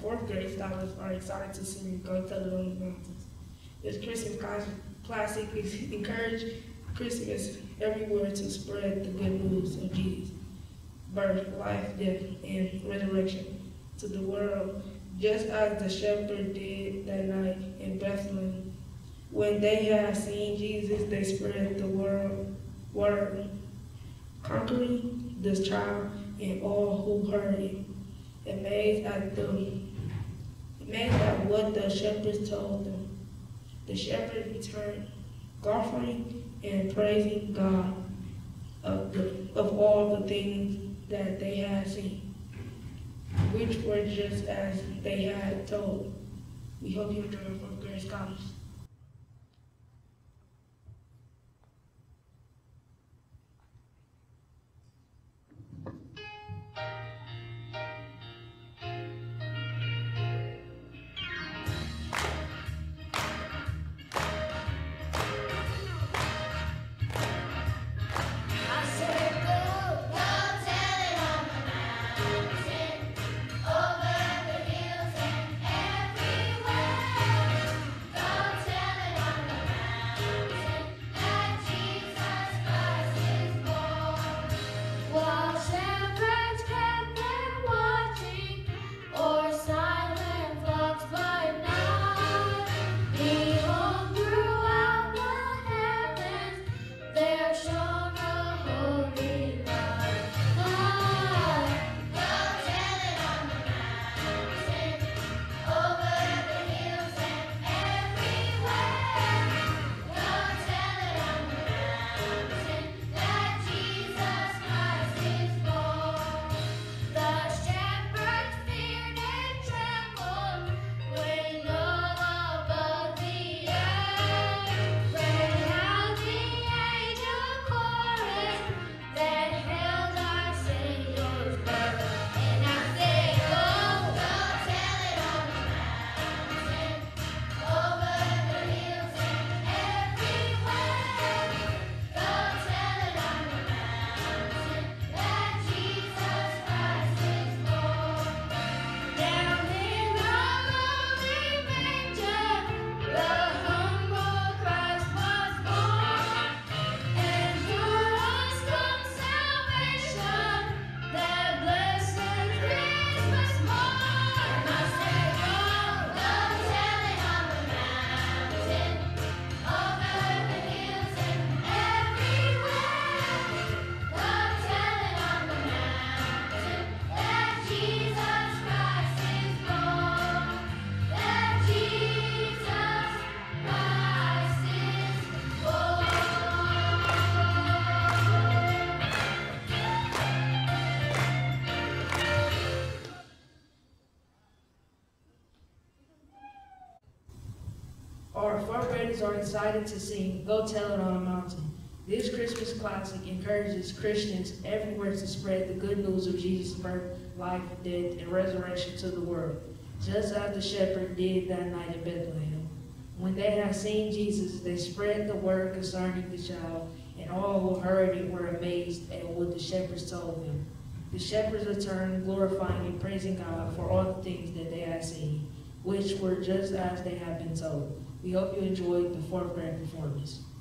fourth grade scholars are excited to sing Go Tell It on the Mountains. This Christmas classic encourages Christmas everywhere to spread the good news of Jesus' birth, life, death, and resurrection to the world, just as the shepherd did that night in Bethlehem. When they had seen Jesus, they spread the word, conquering this child and all who heard it, amazed at what the shepherds told them. The shepherds returned, glorifying and praising God of all the things that they had seen, which were just as they had told. We hope you enjoy our fourth grade scholars. Our fourth graders are excited to sing Go Tell It on the Mountain. This Christmas classic encourages Christians everywhere to spread the good news of Jesus' birth, life, death, and resurrection to the world, just as the shepherd did that night in Bethlehem. When they had seen Jesus, they spread the word concerning the child, and all who heard it were amazed at what the shepherds told them. The shepherds returned, glorifying and praising God for all the things that they had seen, which were just as they had been told. We hope you enjoyed the fourth grade performance.